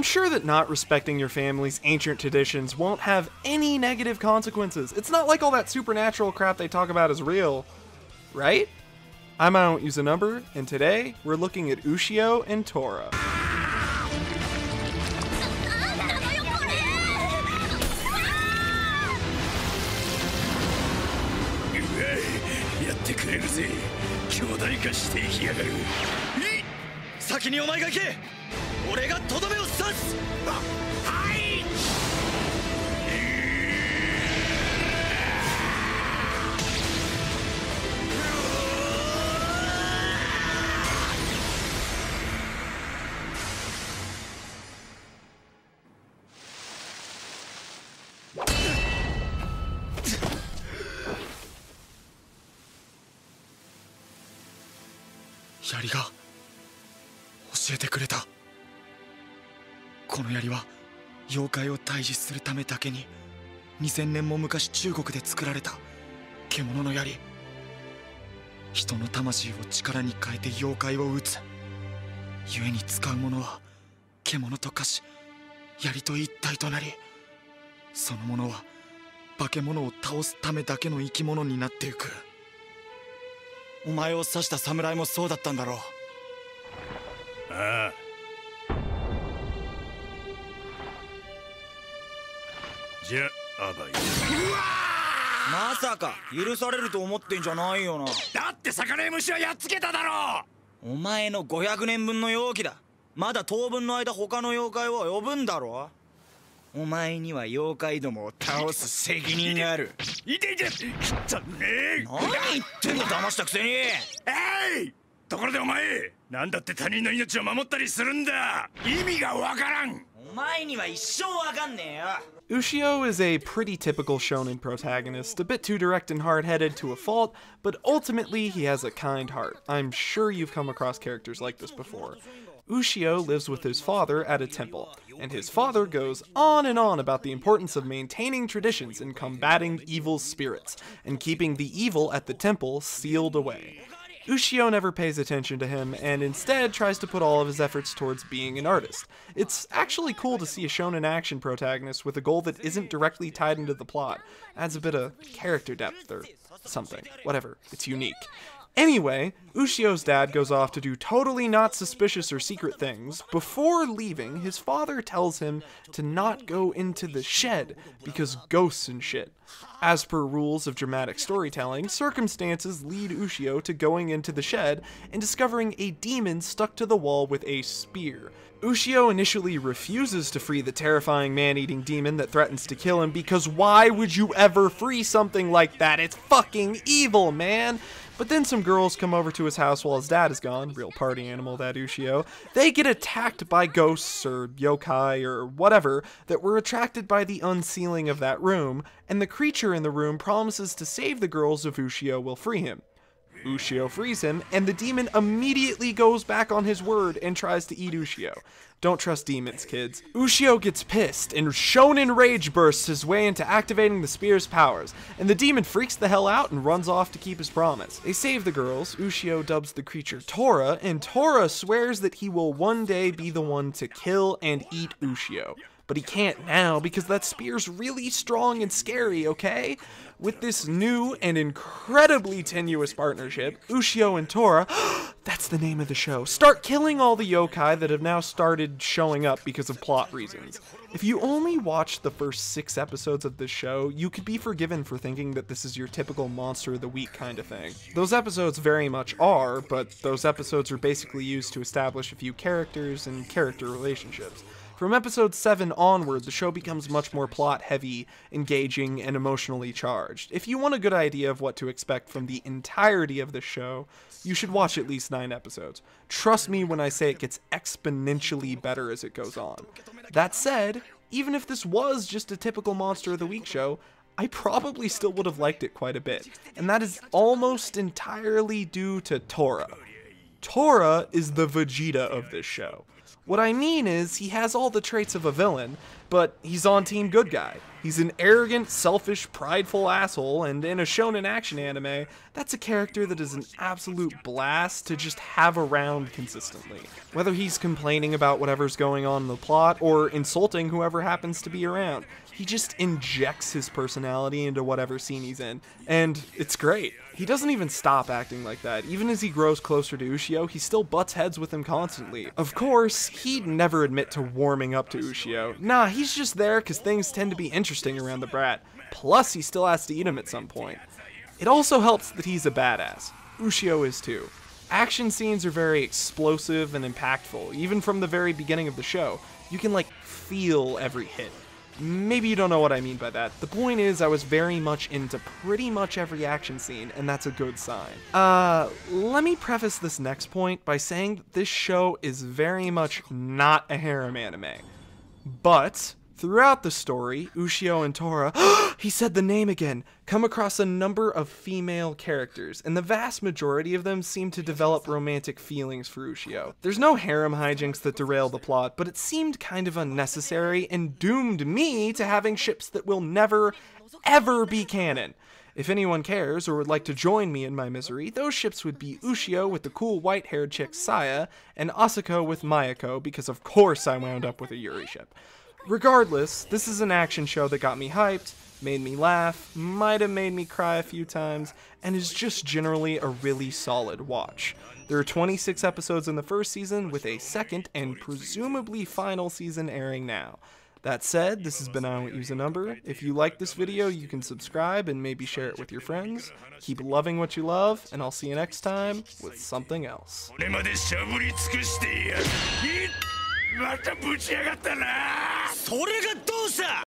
I'm sure that not respecting your family's ancient traditions won't have any negative consequences. It's not like all that supernatural crap they talk about is real, right? I'm I Don't Use a Number, and today we're looking at Ushio and Tora. やってくれるぜ。兄弟化していきやがる。先にお前が行け。俺がとどめを刺す。はい。槍が教えてくれた。この槍は妖怪を退治するためだけに2000年も昔中国で作られた獣の槍。人の魂を力に変えて妖怪を撃つ。故に使う者は獣と化し槍と一体となり、その者は化け物を倒すためだけの生き物になっていく。お前を刺した侍もそうだったんだろう。ああ。じゃあ、アバイ。まさか許されると思ってんじゃないよな。だって魚や虫はやっつけただろう。お前の500年分の容器だ。まだ当分の間他の妖怪を呼ぶんだろ。お前には妖怪どもを倒す責任がある。いていて、きったねえ。何言ってんの、騙したくせに。ところでお前、なんだって他人の命を守ったりするんだ。意味がわからん。お前には一生わかんねえよ。 Ushio is a pretty typical shonen protagonist, a bit too direct and hard-headed to a fault, but ultimately he has a kind heart. I'm sure you've come across characters like this before. Ushio lives with his father at a temple, and his father goes on and on about the importance of maintaining traditions and combating evil spirits, and keeping the evil at the temple sealed away. Ushio never pays attention to him, and instead tries to put all of his efforts towards being an artist. It's actually cool to see a shonen action protagonist with a goal that isn't directly tied into the plot. Adds a bit of character depth or something. Whatever, it's unique. Anyway, Ushio's dad goes off to do totally not suspicious or secret things. Before leaving, his father tells him to not go into the shed because ghosts and shit. As per rules of dramatic storytelling, circumstances lead Ushio to going into the shed and discovering a demon stuck to the wall with a spear. Ushio initially refuses to free the terrifying man-eating demon that threatens to kill him because why would you ever free something like that? It's fucking evil, man! But then some girls come over to his house while his dad is gone, real party animal that Ushio. They get attacked by ghosts or yokai or whatever that were attracted by the unsealing of that room, and the creature in the room promises to save the girls if Ushio will free him. Ushio frees him, and the demon immediately goes back on his word and tries to eat Ushio. Don't trust demons, kids. Ushio gets pissed, and shonen rage bursts his way into activating the spear's powers, and the demon freaks the hell out and runs off to keep his promise. They save the girls, Ushio dubs the creature Tora, and Tora swears that he will one day be the one to kill and eat Ushio. But he can't now because that spear's really strong and scary, okay? With this new and incredibly tenuous partnership, Ushio and Tora, that's the name of the show, start killing all the yokai that have now started showing up because of plot reasons. If you only watched the first 6 episodes of this show, you could be forgiven for thinking that this is your typical monster of the week kind of thing. Those episodes very much are, but those episodes are basically used to establish a few characters and character relationships. From episode 7 onward, the show becomes much more plot-heavy, engaging, and emotionally charged. If you want a good idea of what to expect from the entirety of the show, you should watch at least 9 episodes. Trust me when I say it gets exponentially better as it goes on. That said, even if this was just a typical Monster of the Week show, I probably still would have liked it quite a bit, and that is almost entirely due to Tora. Tora is the Vegeta of this show. What I mean is, he has all the traits of a villain, but he's on team good guy. He's an arrogant, selfish, prideful asshole, and in a shonen action anime, that's a character that is an absolute blast to just have around consistently. Whether he's complaining about whatever's going on in the plot, or insulting whoever happens to be around, he just injects his personality into whatever scene he's in, and it's great. He doesn't even stop acting like that. Even as he grows closer to Ushio, he still butts heads with him constantly. Of course, he'd never admit to warming up to Ushio. Nah, he's just there because things tend to be interesting around the brat. Plus, he still has to eat him at some point. It also helps that he's a badass. Ushio is too. Action scenes are very explosive and impactful, even from the very beginning of the show. You can, feel every hit. Maybe you don't know what I mean by that. The point is, I was very much into pretty much every action scene, and that's a good sign. Let me preface this next point by saying that this show is very much not a harem anime. But throughout the story, Ushio and Tora, he said the name again, come across a number of female characters, and the vast majority of them seem to develop romantic feelings for Ushio. There's no harem hijinks that derail the plot, but it seemed kind of unnecessary and doomed me to having ships that will never, ever be canon. If anyone cares or would like to join me in my misery, those ships would be Ushio with the cool white-haired chick Saya, and Asako with Mayako, because of course I wound up with a Yuri ship. Regardless, this is an action show that got me hyped, made me laugh, might have made me cry a few times, and is just generally a really solid watch. There are 26 episodes in the first season, with a second and presumably final season airing now. That said, this has been I Won't Use a Number. If you like this video, you can subscribe and maybe share it with your friends. Keep loving what you love, and I'll see you next time with something else. またぶち上がったな。それがどうした。